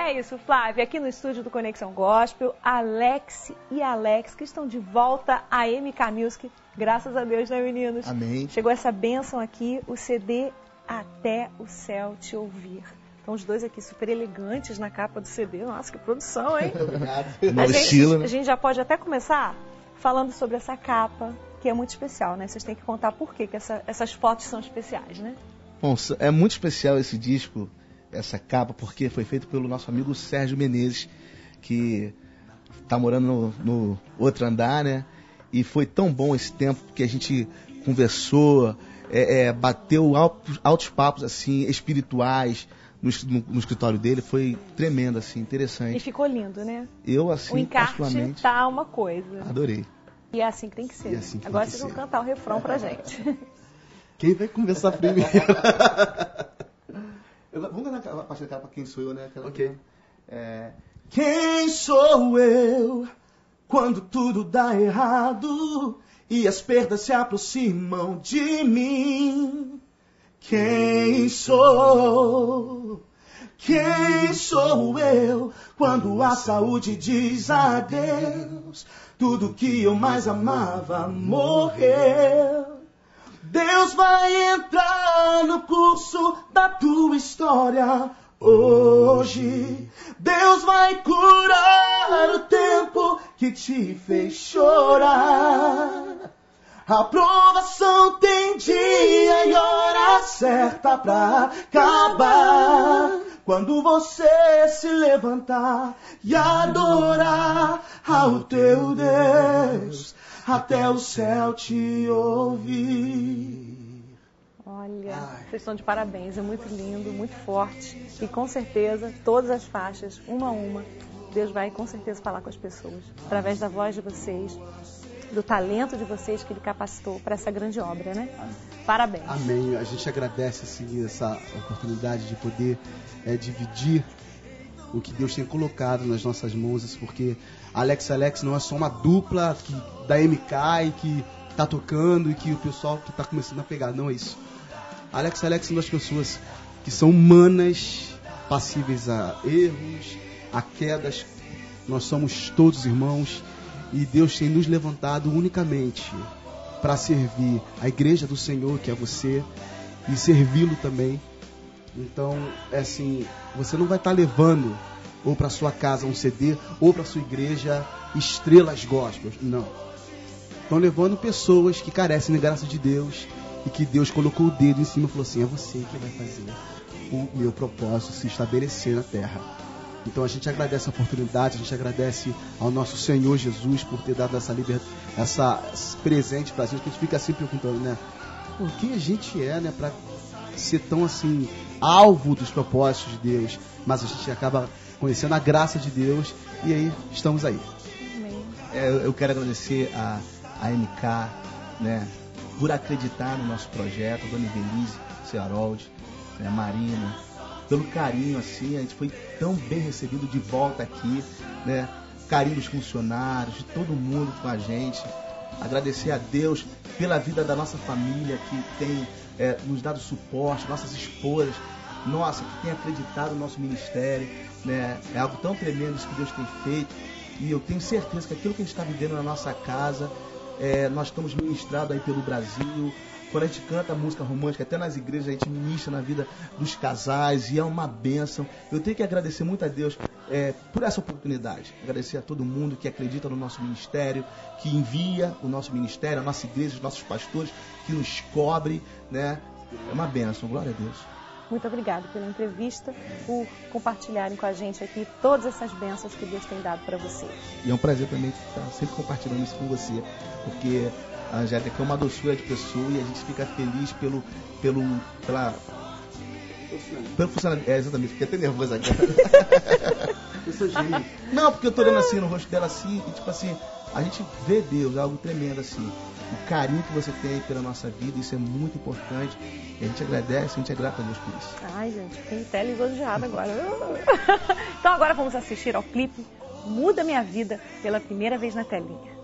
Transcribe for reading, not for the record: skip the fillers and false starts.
É isso, Flávia. Aqui no estúdio do Conexão Gospel, Alex e Alex, que estão de volta à MK Music. Graças a Deus, né, meninos? Amém. Chegou essa bênção aqui, o CD Até o Céu Te Ouvir. Então, os dois aqui super elegantes na capa do CD. Nossa, que produção, hein? Obrigado. A gente já pode até começar falando sobre essa capa, que é muito especial, né? Vocês têm que contar por que essas fotos são especiais, né? Bom, é muito especial esse disco, essa capa, porque foi feito pelo nosso amigo Sérgio Menezes, que está morando no outro andar, né? E foi tão bom esse tempo que a gente conversou, bateu altos papos assim, espirituais no escritório dele. Foi tremendo, assim, interessante. E ficou lindo, né? Eu, assim, o encarte particularmente, tá uma coisa. adorei. E é assim que tem que ser. Assim que Agora tem que vocês vão ser. cantar o refrão pra gente. Quem vai conversar primeiro? Vamos cantar a parte da capa Quem Sou Eu, né? Ok. Quem sou eu quando tudo dá errado e as perdas se aproximam de mim? Quem sou? Quem sou eu quando a saúde diz adeus? Tudo que eu mais amava morreu. Deus vai entrar no curso da tua história hoje. Deus vai curar o tempo que te fez chorar. A provação tem dia e hora certa pra acabar. Quando você se levantar e adorar ao teu Deus, até o céu te ouvir. Olha, vocês estão de parabéns, é muito lindo, muito forte. E com certeza, todas as faixas, uma a uma, Deus vai com certeza falar com as pessoas. Através da voz de vocês, do talento de vocês que Ele capacitou para essa grande obra, né? Parabéns. Amém. A gente agradece assim, essa oportunidade de poder dividir o que Deus tem colocado nas nossas mãos, porque Alex não é só uma dupla da MK e que tá tocando e que o pessoal que tá começando a pegar, não é isso. Alex são das pessoas que são humanas, passíveis a erros, a quedas. Nós somos todos irmãos e Deus tem nos levantado unicamente para servir a igreja do Senhor, que é você, e servi-lo também. Então, assim, você não vai estar levando ou para sua casa um CD, ou para sua igreja estrelas gospel. Não. Estão levando pessoas que carecem da graça de Deus e que Deus colocou o dedo em cima e falou assim: é você que vai fazer o meu propósito se estabelecer na terra. Então a gente agradece a oportunidade, a gente agradece ao nosso Senhor Jesus por ter dado esse presente pra gente, que a gente fica sempre perguntando, né? Por que a gente né, pra ser tão assim, alvo dos propósitos de Deus, mas a gente acaba conhecendo a graça de Deus e aí estamos aí. Eu quero agradecer a MK, né, por acreditar no nosso projeto, a Dona Evelise, a Harold, a Marina, pelo carinho, assim, a gente foi tão bem recebido de volta aqui, né, carinho dos funcionários, de todo mundo com a gente. Agradecer a Deus pela vida da nossa família que tem nos dado suporte, nossas esposas, que tem acreditado no nosso ministério, né? É algo tão tremendo isso que Deus tem feito, e eu tenho certeza que aquilo que a gente está vivendo na nossa casa, nós estamos ministrados aí pelo Brasil. Quando a gente canta música romântica, até nas igrejas a gente ministra na vida dos casais, e é uma bênção. Eu tenho que agradecer muito a Deus por essa oportunidade. Agradecer a todo mundo que acredita no nosso ministério, que envia o nosso ministério, a nossa igreja, os nossos pastores, que nos cobre, né? É uma bênção, glória a Deus. Muito obrigada pela entrevista, por compartilharem com a gente aqui todas essas bênçãos que Deus tem dado para vocês. E é um prazer também estar sempre compartilhando isso com você, porque a Angélica é uma doçura de pessoa e a gente fica feliz pelo funcionamento. Exatamente, fiquei até nervoso agora. Eu sou gênio. Não, porque eu tô olhando assim no rosto dela assim, e tipo assim, a gente vê Deus, é algo tremendo assim. O carinho que você tem pela nossa vida, isso é muito importante. E a gente agradece, a gente é grato a Deus por isso. Ai, gente, fiquei até lisonjeada agora. Então agora vamos assistir ao clipe Muda Minha Vida pela primeira vez na telinha.